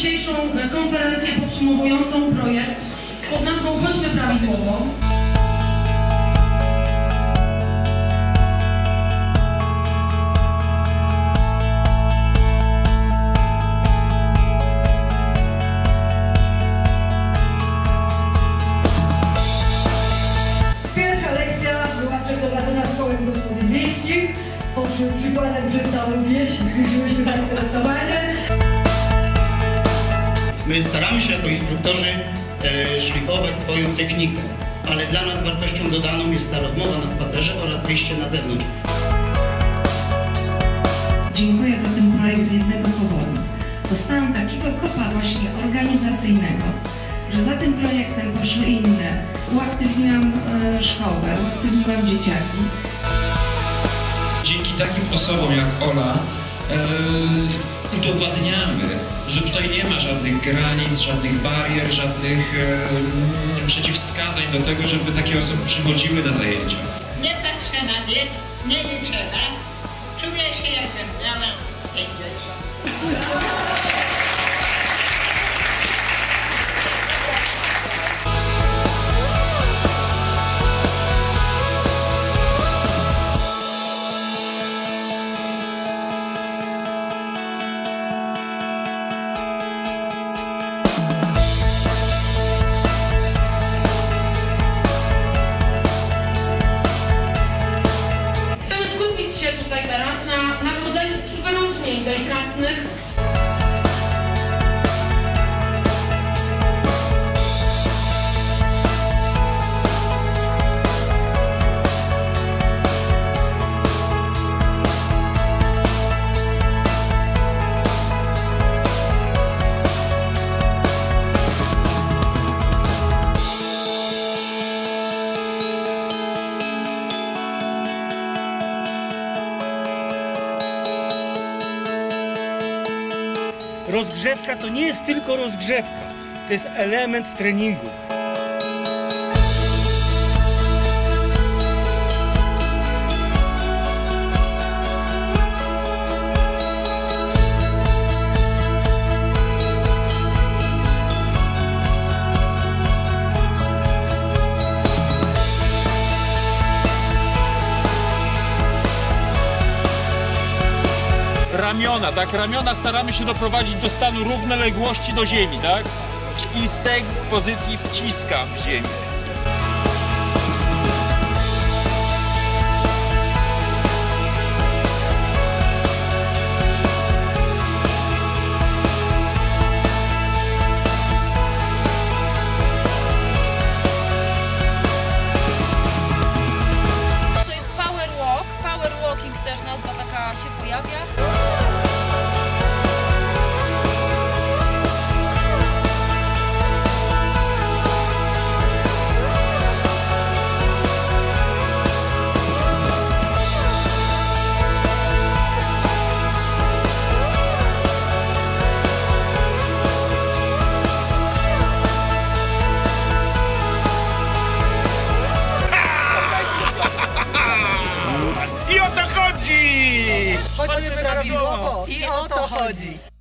dzisiejszą konferencję podsumowującą projekt pod nazwą Chodźmy Prawidłowo. Pierwsza lekcja była przeprowadzona w Szkołach Gospodyń Wiejskich. Przykładem przez całą wieś zbliżyłyśmy zainteresowanie. My staramy się jako instruktorzy szlifować swoją technikę, ale dla nas wartością dodaną jest ta rozmowa na spacerze oraz wyjście na zewnątrz. Dziękuję za ten projekt z jednego powodu. Dostałam takiego kopa właśnie organizacyjnego, że za tym projektem poszły inne. Uaktywniłam szkołę, uaktywniłam dzieciaki. Dzięki takim osobom jak Ola udowadniamy, że tutaj nie ma żadnych granic, żadnych barier, żadnych przeciwwskazań do tego, żeby takie osoby przychodziły na zajęcia. Nie patrzę na wiek, nie liczę lat. Czuję się, jakbym miała 50. Się tutaj teraz na nagrodzeniu takich wyróżnień delikatnych. Rozgrzewka to nie jest tylko rozgrzewka, to jest element treningu. Ramiona, tak? Ramiona staramy się doprowadzić do stanu równoległości do ziemi, tak? I z tej pozycji wciskam w ziemię. To jest power walk. Power walking też nazwa taka się pojawia. I o to chodzi! Chodźmy prawidłowo i o to chodzi.